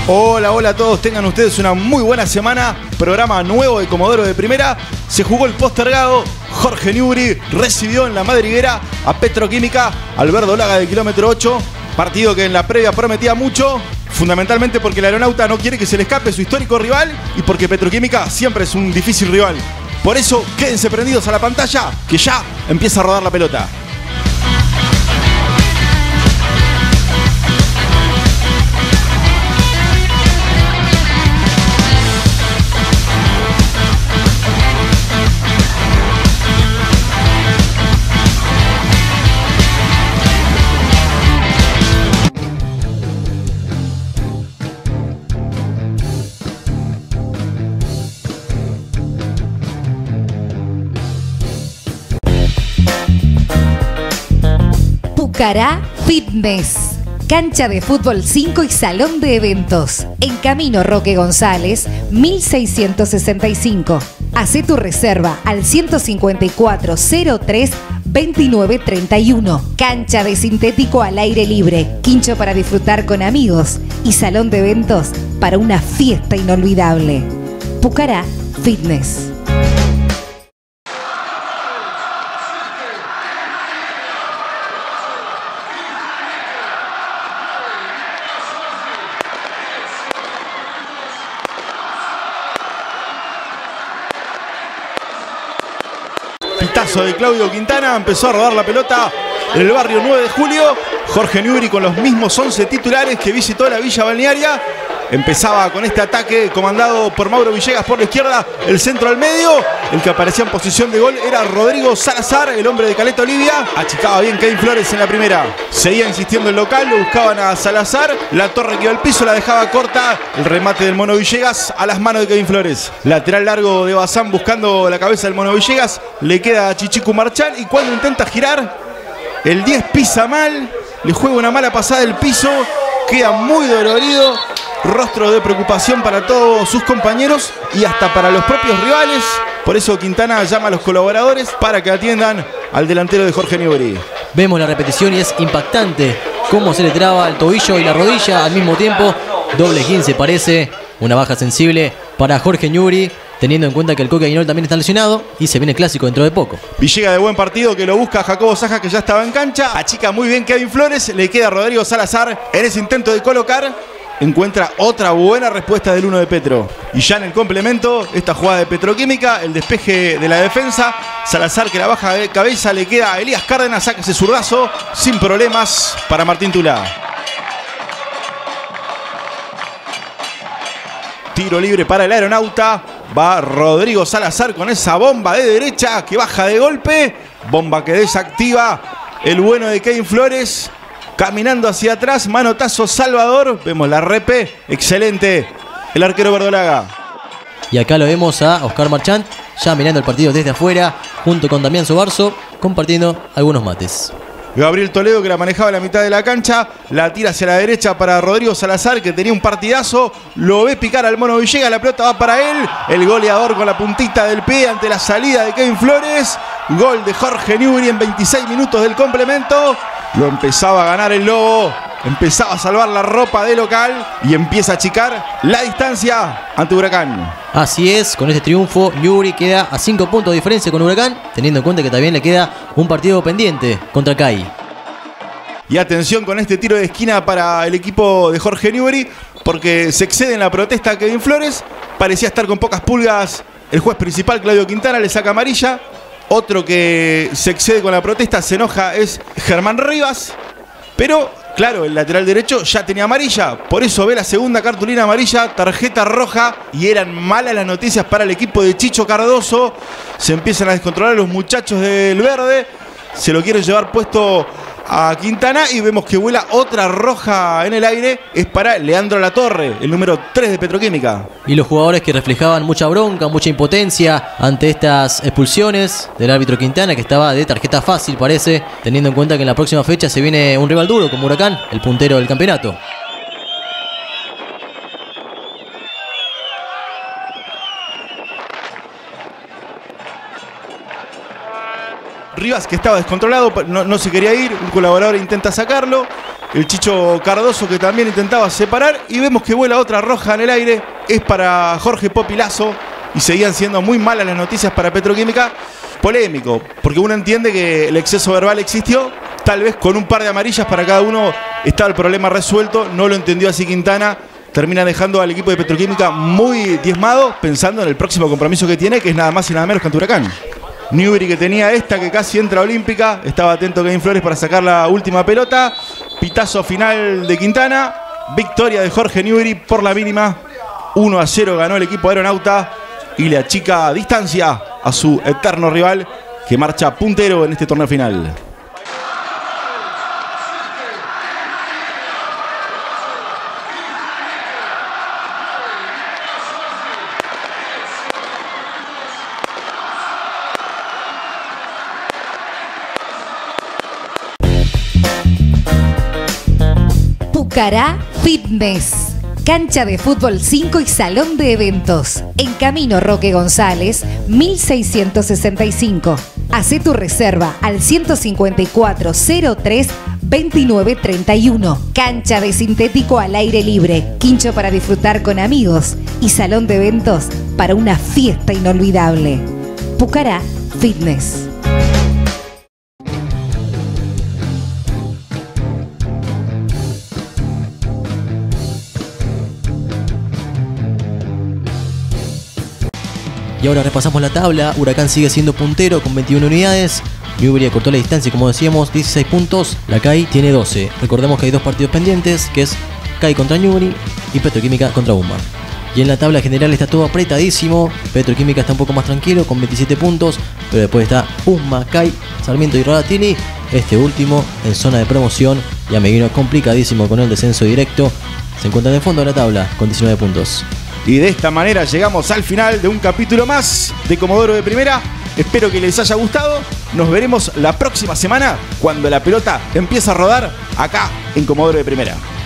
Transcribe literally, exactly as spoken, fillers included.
Hola, hola a todos, tengan ustedes una muy buena semana. Programa nuevo de Comodoro de Primera. Se jugó el postergado. Jorge Newbery recibió en la madriguera a Petroquímica, al verdolaga del kilómetro ocho. Partido que en la previa prometía mucho, fundamentalmente porque el Aeronauta no quiere que se le escape su histórico rival y porque Petroquímica siempre es un difícil rival. Por eso, quédense prendidos a la pantalla, que ya empieza a rodar la pelota. Pucará Fitness, cancha de fútbol cinco y salón de eventos. En Camino Roque González, mil seiscientos sesenta y cinco. Hacé tu reserva al ciento cincuenta y cuatro cero tres veintinueve treinta y uno. Cancha de sintético al aire libre, quincho para disfrutar con amigos y salón de eventos para una fiesta inolvidable. Pucará Fitness. Pitazo de Claudio Quintana, empezó a rodar la pelota en el barrio nueve de julio. Jorge Newbery con los mismos once titulares que visitó la Villa Balnearia. Empezaba con este ataque comandado por Mauro Villegas por la izquierda, el centro al medio. El que aparecía en posición de gol era Rodrigo Salazar, el hombre de Caleta Olivia. Achicaba bien Kevin Flores en la primera. Seguía insistiendo el local, lo buscaban a Salazar. La torre que iba al piso la dejaba corta. El remate del Mono Villegas a las manos de Kevin Flores. Lateral largo de Bazán buscando la cabeza del Mono Villegas. Le queda a Chichicu Marchán y cuando intenta girar, el diez pisa mal. Le juega una mala pasada del piso. Queda muy dolorido. Rostro de preocupación para todos sus compañeros y hasta para los propios rivales. Por eso Quintana llama a los colaboradores para que atiendan al delantero de Jorge Newbery. Vemos la repetición y es impactante cómo se le traba el tobillo y la rodilla al mismo tiempo. Doble quince parece, una baja sensible para Jorge Newbery, teniendo en cuenta que el Coque Aguinol también está lesionado y se viene el clásico dentro de poco. Villega de buen partido que lo busca Jacobo Saja, que ya estaba en cancha. Achica muy bien Kevin Flores, le queda a Rodrigo Salazar en ese intento de colocar. Encuentra otra buena respuesta del uno de Petro. Y ya en el complemento, esta jugada de Petroquímica, el despeje de la defensa. Salazar que la baja de cabeza, le queda a Elías Cárdenas, saca ese zurdazo sin problemas para Martín Tulá. Tiro libre para el Aeronauta. Va Rodrigo Salazar con esa bomba de derecha que baja de golpe. Bomba que desactiva el bueno de Kevin Flores. Caminando hacia atrás, manotazo Salvador. Vemos la repe, excelente el arquero verdolaga. Y acá lo vemos a Oscar Marchán, ya mirando el partido desde afuera, junto con Damián Sobarzo, compartiendo algunos mates. Gabriel Toledo, que la manejaba en la mitad de la cancha, la tira hacia la derecha para Rodrigo Salazar, que tenía un partidazo. Lo ve picar al Mono Villegas, la pelota va para él. El goleador con la puntita del pie ante la salida de Kevin Flores. Gol de Jorge Newbery en veintiséis minutos del complemento. Lo empezaba a ganar el Lobo, empezaba a salvar la ropa de local y empieza a achicar la distancia ante Huracán. Así es, con este triunfo Newbery queda a cinco puntos de diferencia con Huracán, teniendo en cuenta que también le queda un partido pendiente contra C A I. Y atención con este tiro de esquina para el equipo de Jorge Newbery, porque se excede en la protesta a Kevin Flores. Parecía estar con pocas pulgas el juez principal, Claudio Quintana, le saca amarilla. Otro que se excede con la protesta, se enoja, es Germán Rivas. Pero, claro, el lateral derecho ya tenía amarilla. Por eso ve la segunda cartulina amarilla, tarjeta roja. Y eran malas las noticias para el equipo de Chicho Cardoso. Se empiezan a descontrolar los muchachos del verde. Se lo quieren llevar puesto a Quintana y vemos que vuela otra roja en el aire. Es para Leandro Latorre, el número tres de Petroquímica. Y los jugadores que reflejaban mucha bronca, mucha impotencia ante estas expulsiones del árbitro Quintana, que estaba de tarjeta fácil parece, teniendo en cuenta que en la próxima fecha se viene un rival duro como Huracán, el puntero del campeonato. Rivas, que estaba descontrolado, no, no se quería ir, un colaborador intenta sacarlo. el Chicho Cardoso, que también intentaba separar, y vemos que vuela otra roja en el aire. Es para Jorge Popilazo y seguían siendo muy malas las noticias para Petroquímica. Polémico, porque uno entiende que el exceso verbal existió, tal vez con un par de amarillas para cada uno estaba el problema resuelto. No lo entendió así Quintana, termina dejando al equipo de Petroquímica muy diezmado, pensando en el próximo compromiso que tiene, que es nada más y nada menos que ante Huracán. Newbery, que tenía esta, que casi entra olímpica, estaba atento Kevin Flores para sacar la última pelota. Pitazo final de Quintana, victoria de Jorge Newbery por la mínima. uno a cero ganó el equipo aeronauta y le achica distancia a su eterno rival, que marcha puntero en este torneo final. Pucará Fitness, cancha de fútbol cinco y salón de eventos. En Camino Roque González, mil seiscientos sesenta y cinco. Hacé tu reserva al ciento cincuenta y cuatro cero tres veintinueve treinta y uno. Cancha de sintético al aire libre, quincho para disfrutar con amigos y salón de eventos para una fiesta inolvidable. Pucará Fitness. Y ahora repasamos la tabla. Huracán sigue siendo puntero con veintiuna unidades. Newbery acortó la distancia, como decíamos, dieciséis puntos. La C A I tiene doce. Recordemos que hay dos partidos pendientes, que es C A I contra Newbery y Petroquímica contra Umar. Y en la tabla general está todo apretadísimo. Petroquímica está un poco más tranquilo con veintisiete puntos, pero después está Umma, C A I, Sarmiento y Radatili. Este último en zona de promoción y Ameguino complicadísimo con el descenso directo. Se encuentra en el fondo de la tabla con diecinueve puntos. Y de esta manera llegamos al final de un capítulo más de Comodoro de Primera. Espero que les haya gustado. Nos veremos la próxima semana cuando la pelota empiece a rodar acá en Comodoro de Primera.